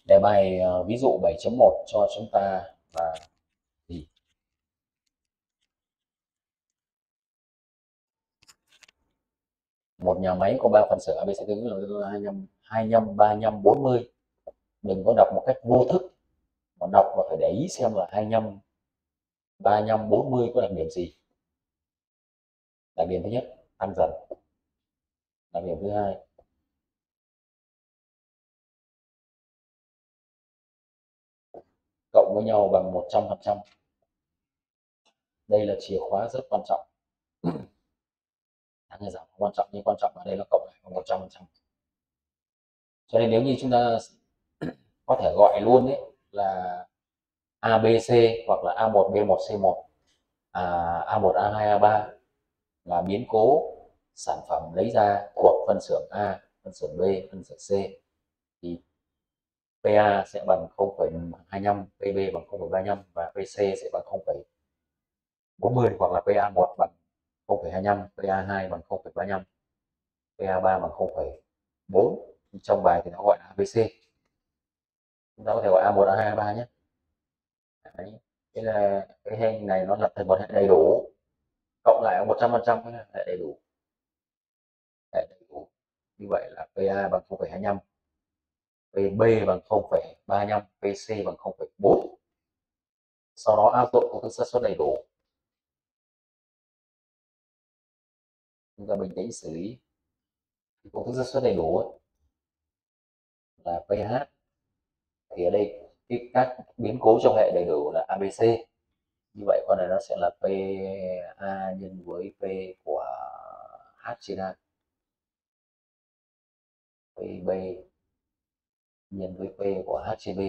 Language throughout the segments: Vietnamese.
Đề bài ví dụ 7.1 cho chúng ta là gì? Một nhà máy có 3 phân xưởng ABC tương ứng là 25, 35, 40. Đừng có đọc một cách vô thức, mà đọc và phải để ý xem là 25, 35, 40 có đặc điểm gì. Đặc điểm thứ nhất, tăng dần. Đặc điểm thứ hai, cộng với nhau bằng 100%. Đây là chìa khóa rất quan trọng. Tăng hay giảm không quan trọng, nhưng quan trọng ở đây là cộng lại bằng 100%. Cho nên nếu như chúng ta có thể gọi luôn đấy là ABC hoặc là A1, B1, C1, A1, A2, A3 là biến cố sản phẩm lấy ra thuộc phân xưởng A, phân xưởng B, phân xưởng C, thì PA sẽ bằng 0,25, PB bằng 0,35 và PC sẽ bằng 0,40, hoặc là PA1 bằng 0,25, PA2 bằng 0,35, PA3 bằng 0,4. Trong bài thì nó gọi là ABC. Chúng ta có thể gọi A1, A2, A3 nhé. Đấy. Thế là cái hình này nó là thành một hệ đầy đủ, cộng lại 100% là hệ đầy đủ. Hệ đầy đủ. Như vậy là PA bằng 0,25, PB bằng 0,35, PC bằng 0,4. Sau đó áp dụng công thức xác suất đầy đủ. Chúng ta bình tĩnh xử lý. Công thức xác suất đầy đủ ấy, là pH. Thì ở đây các biến cố trong hệ đầy đủ là ABC. Như vậy con này nó sẽ là PA nhân với P của H trên A. PB nhân với P của H trên B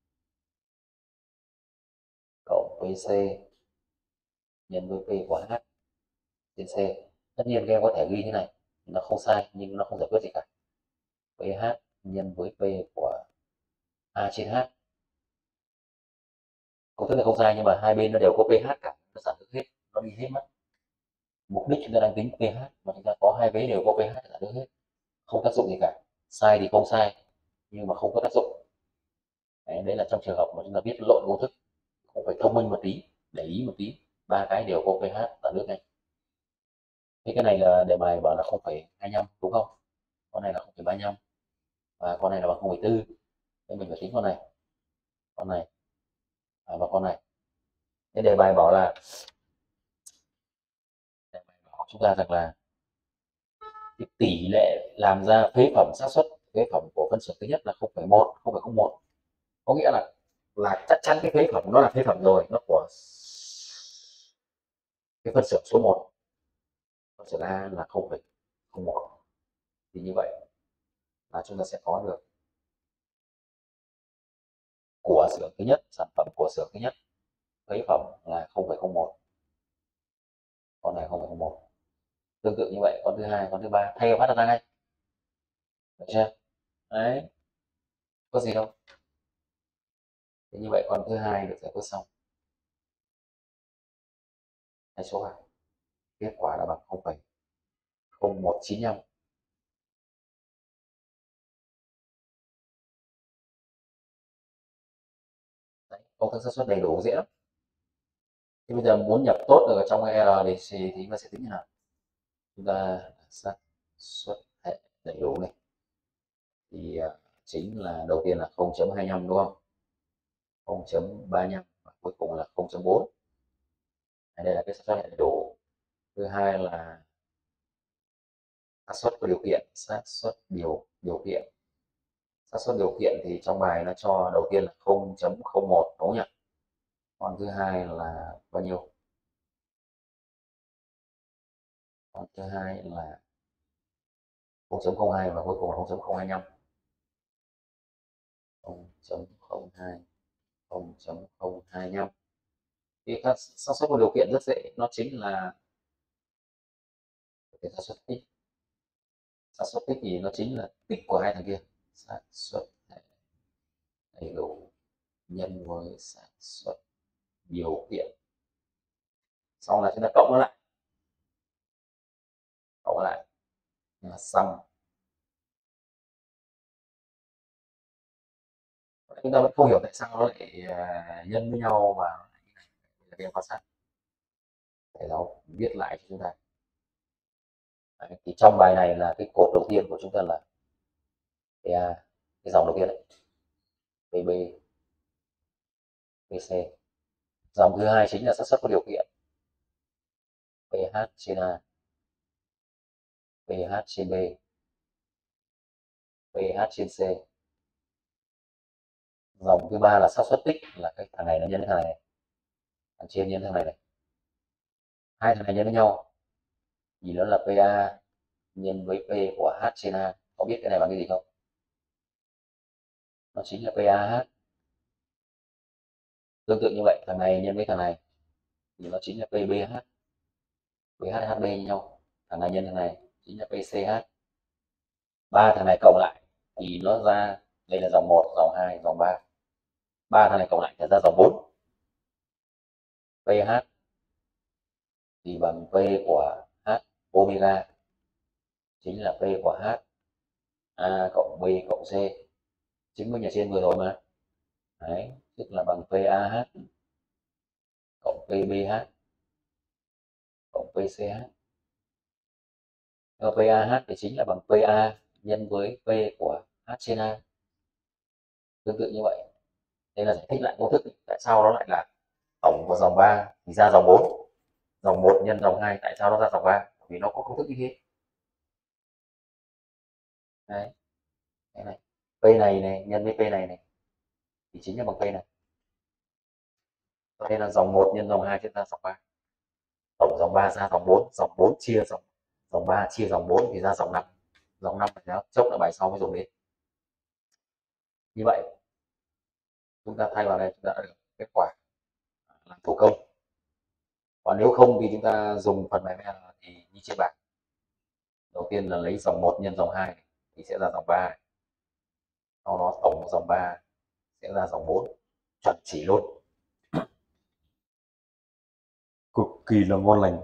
cộng PC nhân với P của H trên C. Tất nhiên các em có thể ghi như này, nó không sai nhưng nó không giải quyết gì cả. PH nhân với P của A trên H. Công thức này không sai nhưng mà hai bên nó đều có pH cả, nó sản xuất hết, nó đi hết mất. Mục đích chúng ta đang tính pH mà chúng ta có hai vế đều có pH sản xuất hết, không tác dụng gì cả. Sai thì không sai nhưng mà không có tác dụng. Đấy là trong trường hợp mà chúng ta viết lộn công thức, cũng phải thông minh một tí, để ý một tí, ba cái đều có pH sản nước này. Thế cái này là đề bài bảo là 0,25 đúng không? Con này là 0,35 và con này là bằng 0,4. Thế mình phải tính con này và con này. Thế đề bài bảo là chúng ta rằng là cái tỷ lệ làm ra phế phẩm xác suất phế phẩm của phân xưởng thứ nhất là 0,1, 0,01. Có nghĩa là chắc chắn cái phế phẩm nó là phế phẩm rồi, nó của cái phân xưởng số 1. Phân xưởng A là 0,01. Thì như vậy là chúng ta sẽ có được của xưởng thứ nhất, sản phẩm của xưởng thứ nhất phế phẩm là 0,01. Con này 0,01. Tương tự như vậy, con thứ hai, con thứ ba thay vào phát ra ngay. Được chưa? Đấy. Có gì đâu. Thế như vậy con thứ hai được giải quyết xong. Hay số 2. Kết quả là bằng 0,0195. Đấy, công thức xác suất đầy đủ dễ lắm. Thế bây giờ muốn nhập tốt được ở trong cái R thì chúng ta sẽ tính như nào? Chúng ta xác suất hệ đầy đủ này thì chính là đầu tiên là 0,25 đúng không? 0,35 và cuối cùng là 0,4. Đây là cái xác suất hệ đầy đủ. Thứ hai là xác suất có điều kiện, xác suất điều kiện. Xác suất điều kiện thì trong bài nó cho đầu tiên là 0,01 đúng không nhỉ? Còn thứ hai là bao nhiêu? Còn thứ hai là 0,02 và cuối cùng là 0,025. 0,02, 0,025. Thì các xác suất có điều kiện rất dễ, nó chính là cái xác suất tích. Xác suất tích thì nó chính là tích của hai thằng kia. Xác suất đầy đủ nhân với xác suất điều kiện. Sau là chúng ta cộng nó lại. Cộng lại là sum. chúng ta vẫn không hiểu tại sao nó lại nhân với nhau mà nó lại như này. Đây là cái em quan sát, thầy giáo viết lại cho chúng ta. Đấy, thì trong bài này là cái cột đầu tiên của chúng ta là PA, cái dòng đầu tiên đấy, PB, PC. Dòng thứ hai chính là xác suất có điều kiện, PH trên A, PH trên B, PH trên C. Dòng thứ ba là xác suất tích, là cái thằng này nó nhân với thằng này, thằng trên nhân thằng này. Hai thằng này nhân với nhau thì nó là PA nhân với P của H trên A. Có biết cái này bằng cái gì không? Nó chính là PAH. Tương tự như vậy, thằng này nhân với thằng này thì nó chính là PBH. BHHB như nhau. Thằng này nhân thằng này chính là PCH. Ba thằng này cộng lại thì nó ra, đây là dòng 1, dòng 2, dòng 3. Ba thằng này cộng lại thì ra dòng 4. PH thì bằng P của H omega, chính là P của H A cộng B cộng C, chứng minh ở trên vừa rồi mà. Đấy, tức là bằng PAH cộng PBH cộng PCH. PAH thì chính là bằng PA nhân với P của H trên A. Tương tự như vậy. Đây là giải thích lại công thức tại sao nó lại là tổng của dòng 3 thì ra dòng 4. Dòng 1 nhân dòng 2 tại sao nó ra dòng 3? Vì nó có công thức như thế. Đấy. Đây này. P này nhân với P này thì chính là bằng P này. Đây là dòng 1 nhân dòng 2 sẽ ra dòng 3. Tổng dòng 3 ra dòng 4, dòng 4 chia dòng 3 chia dòng 4 thì ra dòng 5. Dòng 5 phải chốc là bài sau mới dùng đến. Như vậy chúng ta thay vào đây chúng ta đã được kết quả làm thủ công. Còn nếu không thì chúng ta dùng phần bài vẽ thì như trên bảng. Đầu tiên là lấy dòng 1 nhân dòng 2 thì sẽ ra dòng 3. Sau đó tổng dòng 3 sẽ ra dòng 4. Chuẩn chỉ luôn. Cực kỳ là ngon lành.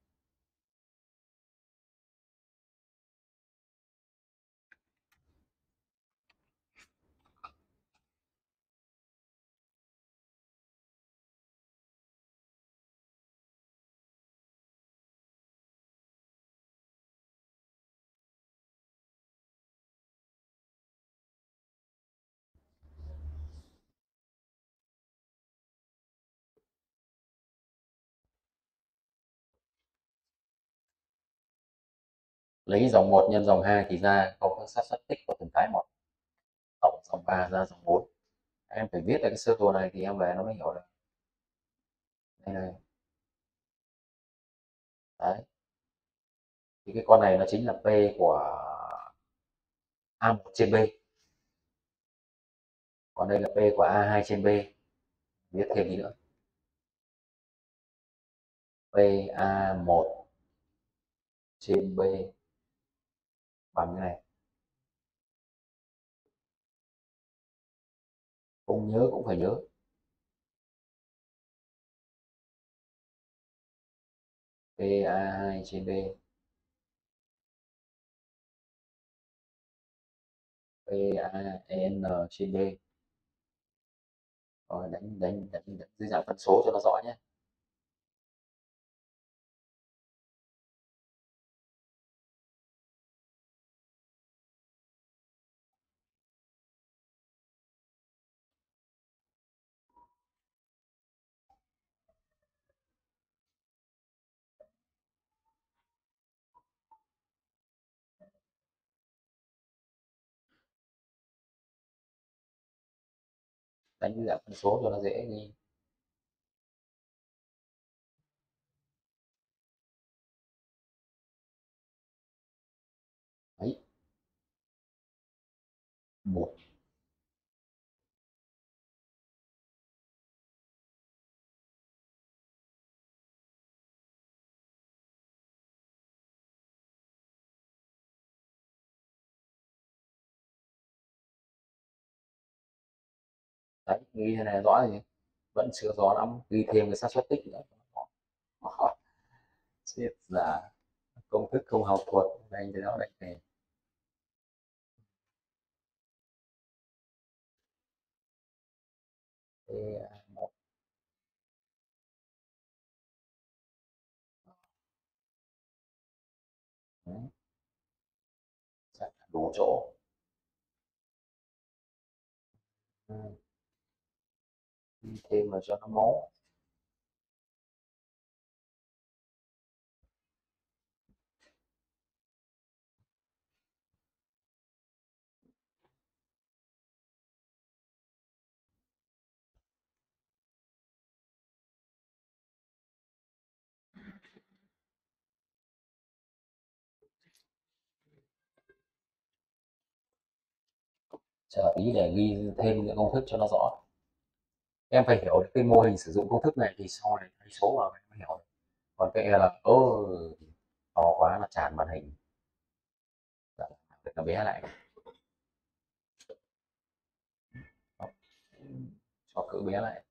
Lấy dòng 1 nhân dòng 2 thì ra công thức xác suất tích của từng cái một. Tổng dòng 3 ra dòng 4. Em phải viết lại cái sơ đồ này thì em về nó mới hiểu được. Đây này. Đấy. Thì cái con này nó chính là P của A1 trên B. Còn đây là P của A2 trên B. Viết thêm gì nữa? PA1 trên B bằng cái này. Không nhớ cũng phải nhớ. PA2 trên B. PAN trên B. Rồi đánh dưới dạng phân số cho nó rõ nhé. Đánh dưới dạng phân số cho nó dễ ghi. Đấy. 1. Đấy, ghi thế này rõ thì vẫn chưa rõ lắm, ghi thêm cái xác suất tích nữa. Chết là công thức không học thuộc anh thì nó lại phải T1. Đấy, chắc là đủ chỗ. Ừ, đi thêm vào cho nó máu. Chờ tí để ghi thêm những công thức cho nó rõ. Em phải hiểu được cái mô hình sử dụng công thức này thì sau này thấy số vào em mới hiểu được. Còn cái là to quá nó tràn màn hình. Dạ, để nó bé lại. Cho cỡ bé lại.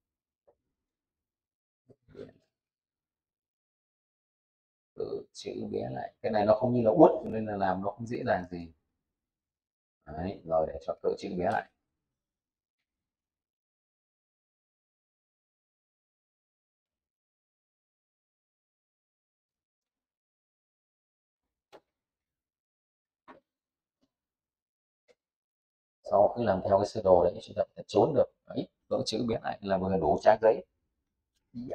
Cỡ chữ bé lại. Cái này nó không như là uất nên là làm nó không dễ dàng gì. Đấy, rồi để cho cỡ chữ bé lại. Sau khi làm theo cái sơ đồ đấy chúng ta có thể trốn được. Đấy, cỡ chữ bé lại là vừa đủ trang giấy. Dạ.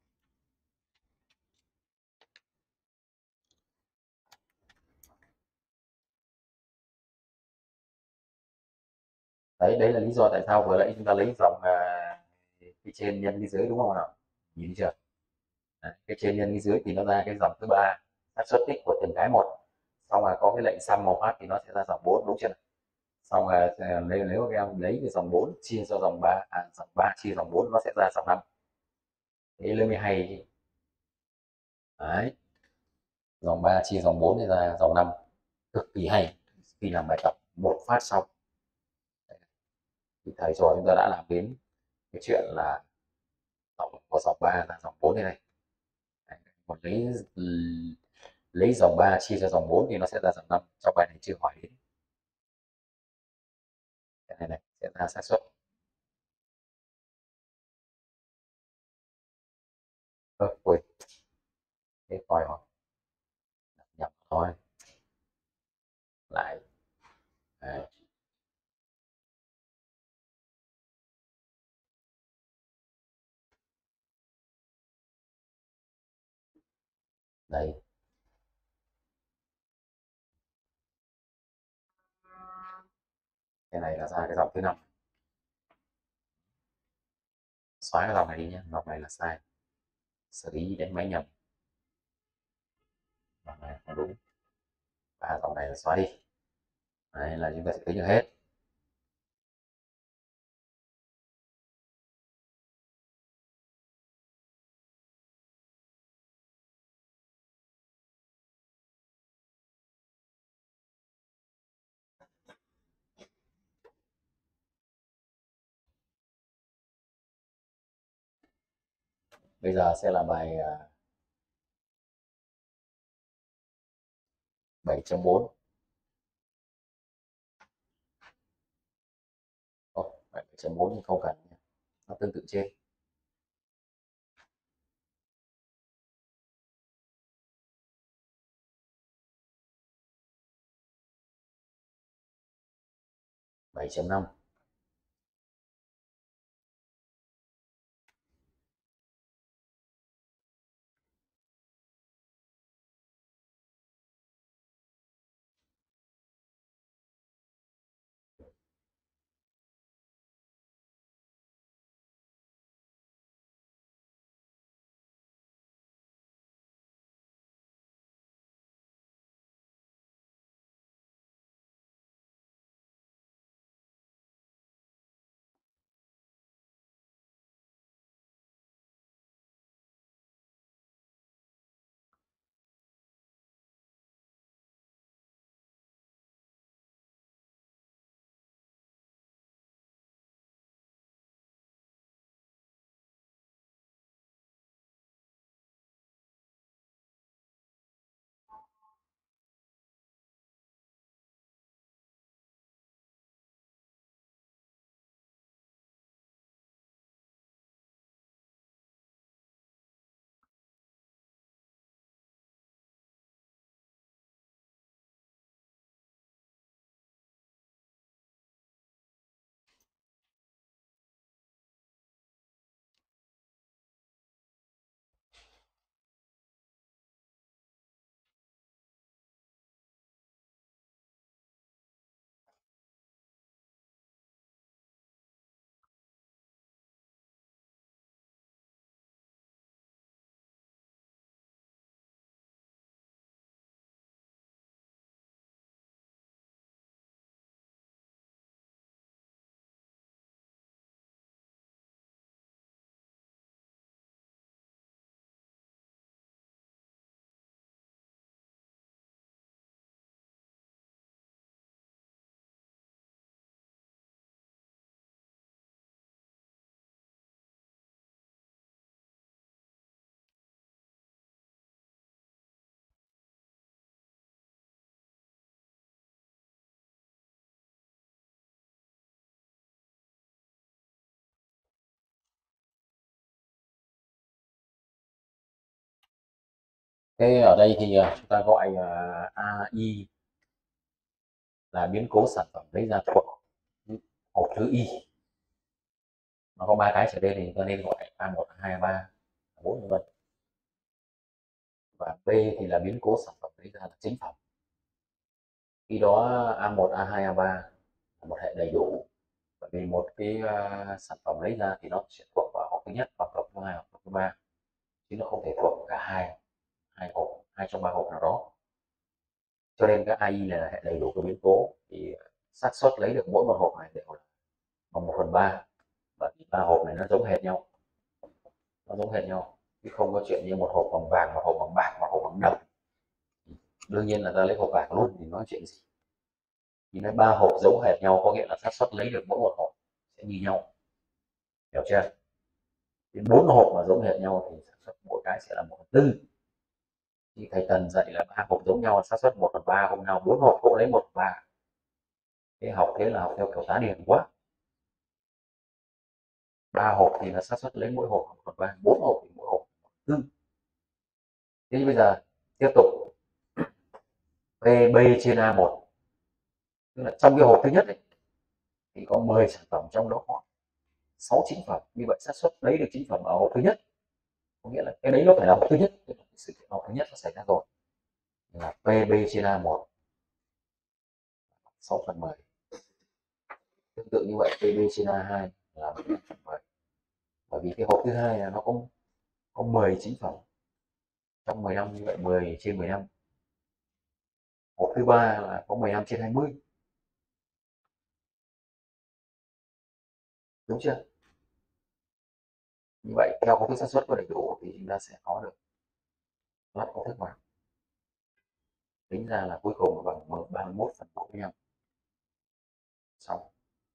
Đấy, đấy là lý do tại sao vừa nãy chúng ta lấy dòng cái trên nhân cái dưới đúng không nào? Nhìn chưa? Đấy, cái trên nhân cái dưới thì nó ra cái dòng thứ ba, xác suất tích của từng cái một. Xong rồi có cái lệnh sum một phát thì nó sẽ ra dòng 4 đúng chưa? Xong rồi nếu các em lấy cái dòng 4 chia cho dòng 3, dòng 3 chia dòng 4 nó sẽ ra dòng 5. Thế lên 12. Đấy, dòng 3 chia dòng 4 thì ra dòng 5. Cực kỳ hay khi làm bài tập một phát xong. Thì thầy trò chúng ta đã làm đến cái chuyện là tổng của dòng 3 là dòng 4 đây này. Đấy, còn lấy dòng 3 chia cho dòng 4 thì nó sẽ ra dòng 5. Trong bài này chưa hỏi đến cái này này sẽ ra xác suất. Ui, thế coi rồi, nhập thôi. Lại. Đấy, đây, cái này là ra cái dòng thứ 5. Xóa cái dòng này đi nhé, dòng này là sai. Xử lý đến máy nhầm. Dòng này không đúng. Và dòng này là xóa đi. Đấy là chúng ta sẽ tính được hết. Bây giờ sẽ là bài 7.4. 7.4 thì không cần, nó tương tự trên. 7.5. Thế ở đây thì chúng ta gọi AI là biến cố sản phẩm lấy ra thuộc hộp thứ y, nó có ba cái trở lên thì chúng ta nên gọi A1, A2, A3, A4 vân vân. Và B thì là biến cố sản phẩm lấy ra là chính phẩm. Khi đó A1, A2, A3 là một hệ đầy đủ, bởi vì một cái sản phẩm lấy ra thì nó sẽ thuộc vào hộp thứ nhất hoặc hộp thứ hai hoặc hộp thứ ba, chứ nó không thể thuộc cả hai hộp, hai trong ba hộp nào đó. Cho nên các AI là hệ đầy đủ cái biến cố, thì xác suất lấy được mỗi một hộp này đều là bằng 1/3, bởi vì ba hộp này nó giống hệt nhau, chứ không có chuyện như một hộp bằng vàng, một hộp bằng bạc, một hộp bằng đồng. Đương nhiên là ta lấy hộp vàng luôn thì nói chuyện gì. Thì nói ba hộp giống hệt nhau có nghĩa là xác suất lấy được mỗi một hộp sẽ như nhau, hiểu chưa? Đến bốn hộp mà giống hệt nhau thì xác suất mỗi cái sẽ là 1/4. Thì thầy Tần dạy là ba hộp giống nhau xác suất 1/3, hôm nào bốn hộp cũng lấy 1/3. Thế là học theo kiểu tá điền quá. Ba hộp thì là xác suất lấy mỗi hộp 1/3, bốn hộp thì mỗi hộp 1/4. Thế bây giờ tiếp tục PB trên A1, tức là trong cái hộp thứ nhất ấy, thì có 10 sản phẩm, trong đó có 6 chính phẩm. Như vậy xác suất lấy được chính phẩm ở hộp thứ nhất, có nghĩa là cái đấy nó phải là hộp thứ nhất, sự kiện hộp thứ nhất nó xảy ra rồi, là PB trên A1 6/10. Tương tự như vậy PB trên A2 là 15/10, bởi vì cái hộp thứ hai là nó có 10 chính phẩm trong 15, như vậy 10 trên 15. Hộp thứ ba là có 15 trên 20, đúng chưa? Như vậy theo công thức xác suất có đầy đủ thì chúng ta sẽ có được lắp công thức vào, tính ra là cuối cùng bằng 31/45. Xong.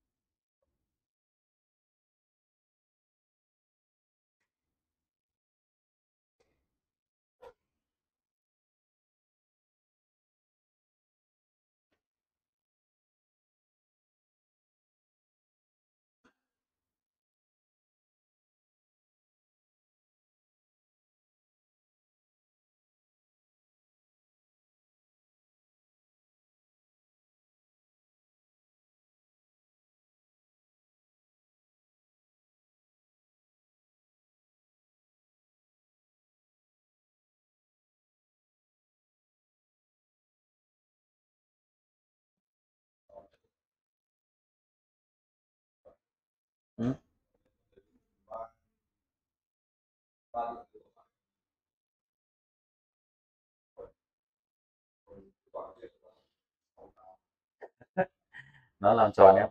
Ừ. Nó làm tròn em,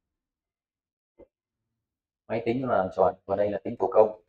máy tính nó làm tròn, và đây là tính thủ công.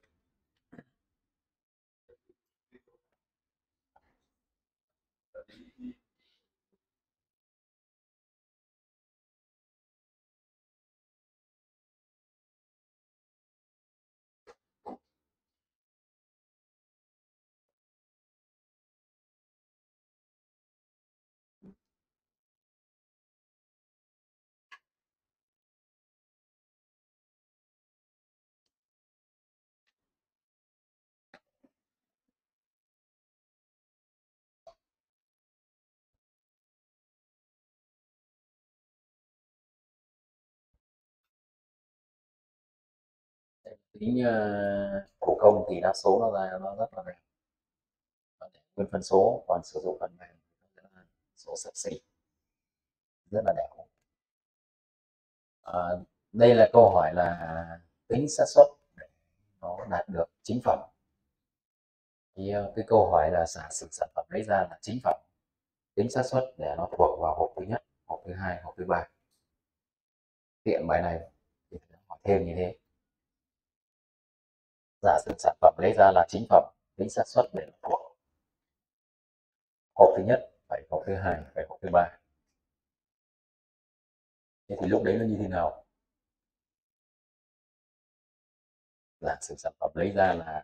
Tính thủ công thì đa số nó ra nó rất là đẹp, nguyên phân số, còn sử dụng phần mềm số sấp xỉ, rất là đẹp. À, đây là câu hỏi là tính xác suất để nó đạt được chính phẩm. Thì cái câu hỏi là giả sử sản phẩm lấy ra là chính phẩm, tính xác suất để nó thuộc vào hộp thứ nhất, hộp thứ hai, hộp thứ ba. Tiện bài này thì phải hỏi thêm như thế. Giả sử sản phẩm lấy ra là chính phẩm, tính xác suất để nó thuộc hộp thứ nhất, phải hộp thứ hai, phải hộp thứ ba. Thế thì lúc đấy nó như thế nào? Giả sử sản phẩm lấy ra là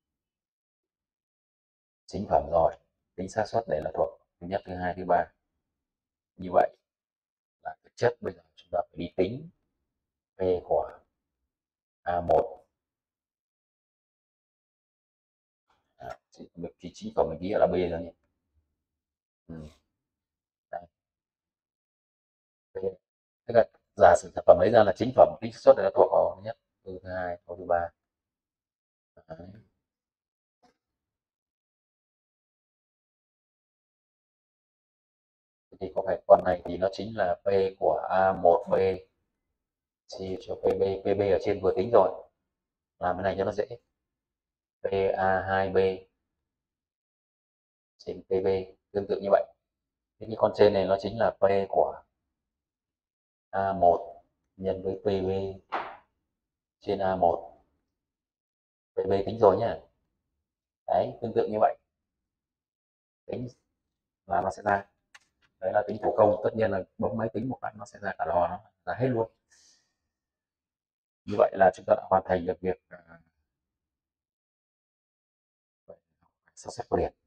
chính phẩm rồi, tính xác suất để là thuộc thứ nhất, thứ hai, thứ ba. Như vậy là thực chất bây giờ chúng ta phải đi tính P của A1 Cái chính phẩm mình ghi là B rồi nhỉ. Đấy, B. Thế là giả sử sản phẩm lấy ra là chính phẩm, cái xác suất này nó thuộc vào thứ nhất, thứ hai, thứ ba. Đấy. Thì có phải con này thì nó chính là P của A1B chia cho PB. PB ở trên vừa tính rồi, làm cái này cho nó dễ. PA2B trên PB tương tự như vậy. Thế cái con trên này nó chính là P của A1 nhân với PB trên A1. PB tính rồi nhá. Đấy, tương tự như vậy. Tính là nó sẽ ra. Đấy là tính thủ công, tất nhiên là bấm máy tính một phát nó sẽ ra cả lò, nó ra hết luôn. Như vậy là chúng ta đã hoàn thành được việc sắp xếp của điện.